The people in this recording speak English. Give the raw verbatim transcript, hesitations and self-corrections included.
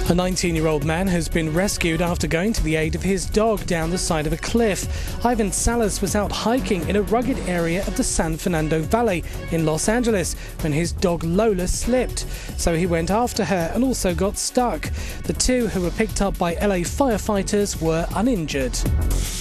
A nineteen-year-old man has been rescued after going to the aid of his dog down the side of a cliff. Ivan Salas was out hiking in a rugged area of the San Fernando Valley in Los Angeles when his dog Lola slipped. So he went after her and also got stuck. The two, who were picked up by L A firefighters, were uninjured.